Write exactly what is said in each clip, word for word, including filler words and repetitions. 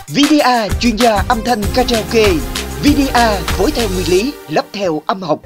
vê đê a chuyên gia âm thanh karaoke. vê đê a phối theo nguyên lý, lắp theo âm học.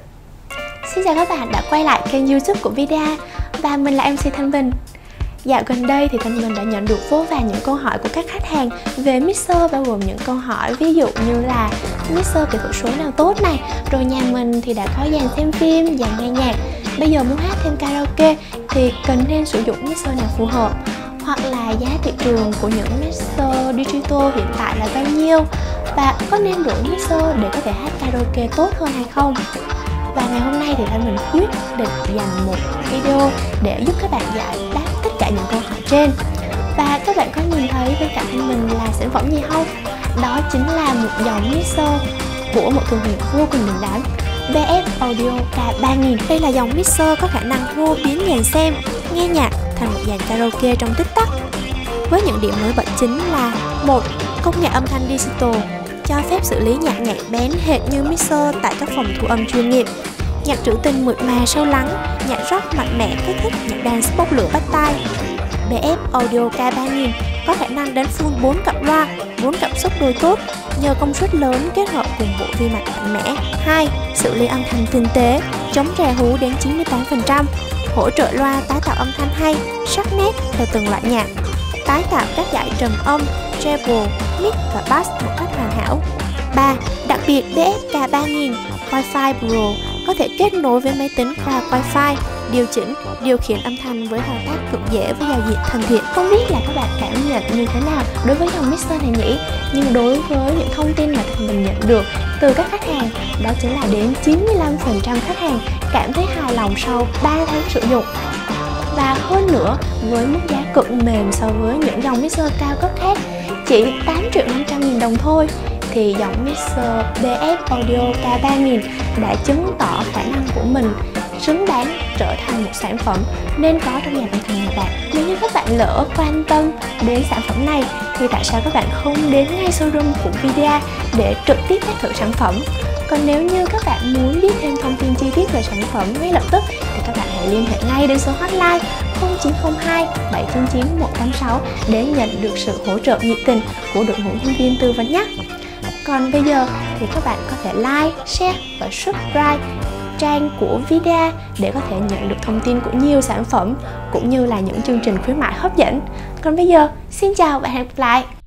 Xin chào các bạn đã quay lại kênh YouTube của vê đê a và mình là em xê Thanh Bình. Dạo gần đây thì Thanh Bình đã nhận được vô vàn những câu hỏi của các khách hàng về mixer, bao gồm những câu hỏi ví dụ như là mixer kỹ thuật số nào tốt này, rồi nhà mình thì đã có dàn xem phim, dàn nghe nhạc, bây giờ muốn hát thêm karaoke thì cần nên sử dụng mixer nào phù hợp, hoặc là giá thị trường của những mixer digital hiện tại là bao nhiêu và có nên đổi mixer để có thể hát karaoke tốt hơn hay không. Và ngày hôm nay thì Thanh Bình quyết định dành một video để giúp các bạn giải đáp tất cả những câu hỏi trên. Và các bạn có nhìn thấy bên cạnh Thanh Bình là sản phẩm gì không? Đó chính là một dòng mixer của một thương hiệu vô cùng đình đám, vê ép Audio K ba nghìn. Đây là dòng mixer có khả năng hô biến dàn xem, nghe nhạc thành một dàn karaoke trong tích tắc. Với những điểm nổi bật chính là: một. Công nghệ âm thanh digital cho phép xử lý nhạc nhạc bén hệt như mixer tại các phòng thu âm chuyên nghiệp. Nhạc trữ tình mượt mà sâu lắng, nhạc rock mạnh mẽ kích thích, nhạc dance bốc lửa bắt tai. vê ép Audio K ba nghìn có khả năng đánh full bốn cặp loa, bốn cảm xúc đôi tốt nhờ công suất lớn kết hợp cùng bộ vi mạch mạnh mẽ. Hai. Xử lý âm thanh tinh tế, chống rè hú đến chín mươi tám phần trăm, hỗ trợ loa tái tạo âm thanh hay, sắc nét theo từng loại nhạc, tái tạo các dải trầm âm, treble, mid và bass một cách hoàn hảo. Ba. Đặc biệt vê ép K ba nghìn Wi-Fi Pro có thể kết nối với máy tính qua Wi-Fi, điều chỉnh, điều khiển âm thanh với thao tác cực dễ với giao diện thân thiện. Không biết là các bạn cảm nhận như thế nào đối với dòng mixer này nhỉ? Nhưng đối với những thông tin mà mình nhận được từ các khách hàng, đó chính là đến chín mươi lăm phần trăm khách hàng cảm thấy hài lòng sau ba tháng sử dụng. Và hơn nữa, với mức giá cực mềm so với những dòng mixer cao cấp khác, chỉ tám triệu năm trăm nghìn đồng thôi, thì dòng mixer vê ép Audio K ba nghìn đã chứng tỏ khả năng của mình xứng đáng trở thành một sản phẩm nên có trong dàn âm thanh nhà bạn. Nếu như các bạn lỡ quan tâm đến sản phẩm này thì tại sao các bạn không đến ngay showroom của vê đê a để trực tiếp test thử sản phẩm? Còn nếu như các bạn muốn biết thêm thông tin chi tiết về sản phẩm ngay lập tức thì các bạn hãy liên hệ ngay đến số hotline không chín không hai bảy chín chín một tám sáu để nhận được sự hỗ trợ nhiệt tình của đội ngũ nhân viên tư vấn nhé. Còn bây giờ thì các bạn có thể like, share và subscribe trang của vê đê a để có thể nhận được thông tin của nhiều sản phẩm cũng như là những chương trình khuyến mại hấp dẫn. Còn bây giờ, xin chào và hẹn gặp lại!